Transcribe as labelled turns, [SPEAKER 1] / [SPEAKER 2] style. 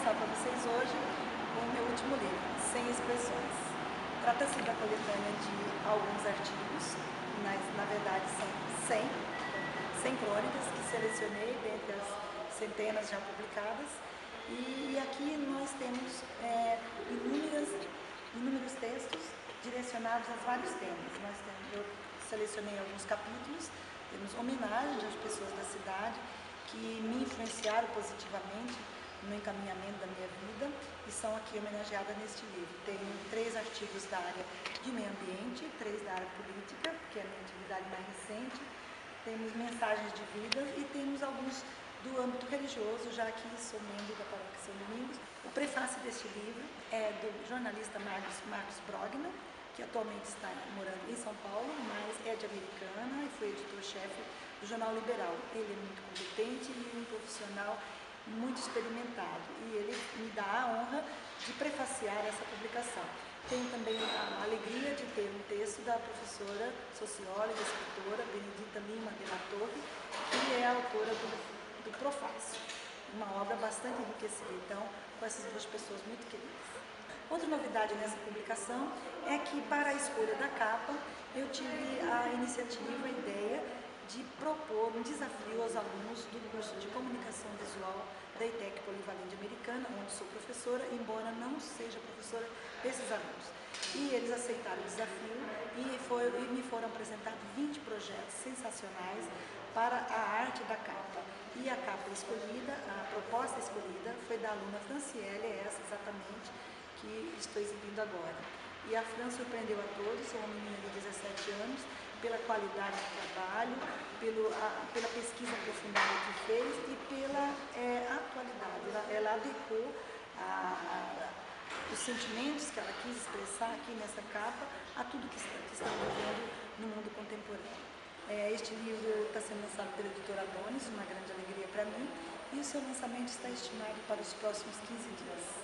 [SPEAKER 1] mostrar para vocês hoje o meu último livro, 100 expressões. Trata-se da coletânea de alguns artigos, mas na verdade são 100 crônicas que selecionei dentre as centenas já publicadas. E aqui nós temos inúmeros textos direcionados a vários temas. Eu selecionei alguns capítulos, temos homenagens às pessoas da cidade que me influenciaram positivamente no encaminhamento da minha vida e são aqui homenageadas neste livro. Tenho 3 artigos da área de meio ambiente, 3 da área política, que é a minha atividade mais recente, temos mensagens de vida e temos alguns do âmbito religioso, já que sou membro da Paróquia São Domingos. O prefácio deste livro é do jornalista Marcos Brogna, que atualmente está morando em São Paulo, mas é de Americana e foi editor-chefe do Jornal Liberal. Ele é muito competente e um profissional muito experimentado, e ele me dá a honra de prefaciar essa publicação. Tenho também a alegria de ter um texto da professora, socióloga, escritora Benedita Lima de la Torre, que é a autora do Profácio, uma obra bastante enriquecida, então, com essas 2 pessoas muito queridas. Outra novidade nessa publicação é que, para a escolha da capa, eu tive a iniciativa, a ideia de propor um desafio aos alunos do curso de Comunicação Visual da ETEC Polivalente Americana, onde sou professora, embora não seja professora desses alunos. E eles aceitaram o desafio e me foram apresentados 20 projetos sensacionais para a arte da capa. E a capa escolhida, a proposta escolhida, foi da aluna Franciele, essa exatamente, que estou exibindo agora. E a Fran surpreendeu a todos, é uma menina de 17 anos, pela qualidade do trabalho, pela pesquisa aprofundada que fez e pela atualidade. Ela adequou os sentimentos que ela quis expressar aqui nessa capa a tudo que está vivendo no mundo contemporâneo. Este livro está sendo lançado pela editora Bones, uma grande alegria para mim, e o seu lançamento está estimado para os próximos 15 dias.